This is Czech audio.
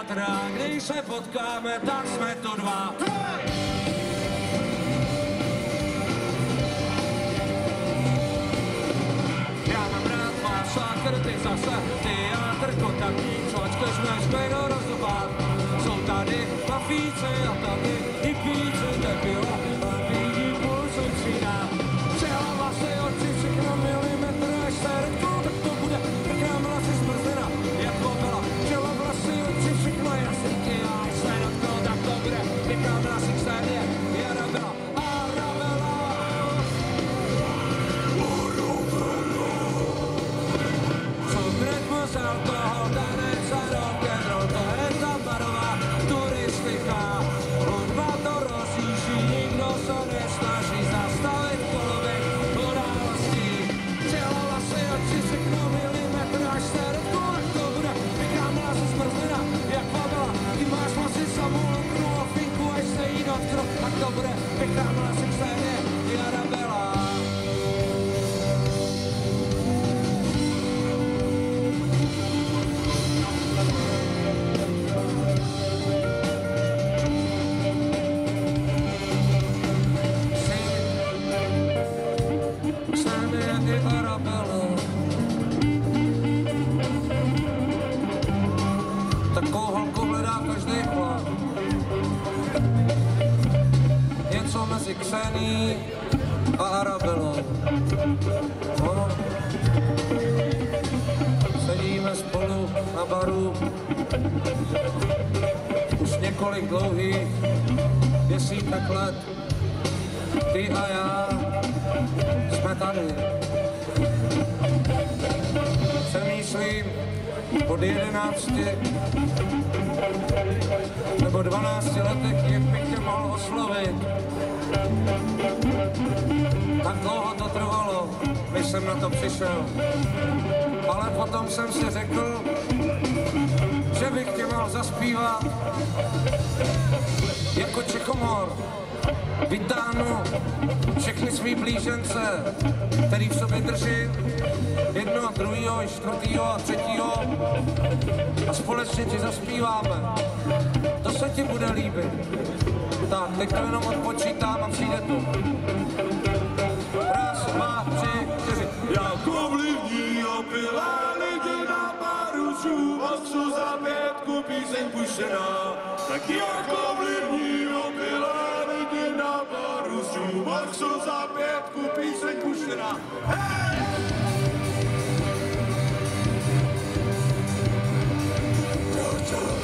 játra, když se potkáme, tak jsme to dva. Já mám rád masakr, ty zase, teátr, kontaktní, čočka, jsme do rozdobát. Jsou tady mafíci a tady hippíci, tequila, vidí pulsy přidám. Přela vlasy, oči, všechno milimetr, až se redku, tak to bude pěkná mladí zmrzlina, jako byla. Přela vlasy, oči, všechno jasnýky, až se redku, tak to bude pěkná mladí série, Arabela, Arabela. Jsou rytmus, alkohol, tanec a rock'n'roll, to je ta barová turistika. Hudba to rozjíždí, nikdo se nesnaží zastavit koloběh událostí. Tělo, vlasy, oči, všechno milimetr, až se redku, tak to bude pěkná mláza zmrzlina, jak Pavela. Ty máš moci samou luknu a finku, až se jí dotknu, tak to bude pěkná mláza série, Arabela. Takovou holku hledá každý chlap. Něco mezi Ksení a Arabelou. No. Sedíme spolu na baru už několik dlouhých desítek let. Ty a já jsme tady. Přemýšlím od 11 nebo 12 letech, jak bych tě mohl oslovit. Tak dlouho to trvalo, než jsem na to přišel. Ale potom jsem si řekl, že bych tě mohl zaspívat jako Čechomor. Vytáhnu všechny svý blížence, který v sobě držím, jednoho, druhýho, čtvrtýho a třetího, a společně ti zaspíváme. To se ti bude líbit. Tak, teď to jenom odpočítám a přijde to. Raz, dva, 3, 4. Jako vlivní opilá lidi na baru šumocu za 5 píseň pušená. Tak jako vlivní opilá lidi na baru šumocu za 5 píseň pušená. Hej! Čau, čau.